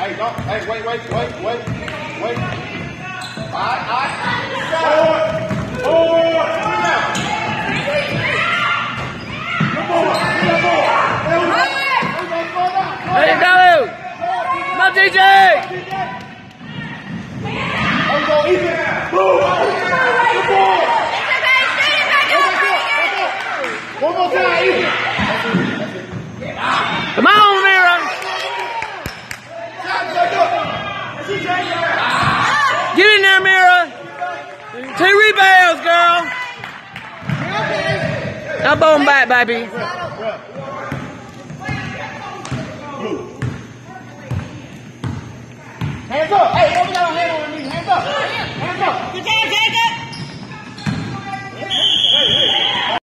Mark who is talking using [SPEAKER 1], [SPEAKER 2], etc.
[SPEAKER 1] Hey, don't. Hey, wait.
[SPEAKER 2] There you go. Come on, DJ.
[SPEAKER 1] One more time, Ethan.
[SPEAKER 2] Come on, Mira. Get in there, Mira. 2 rebounds, girl. Elbow him back, baby.
[SPEAKER 1] Hands up. Hey, don't get on hand on me. Hands up. Hands up.
[SPEAKER 3] You can't take it.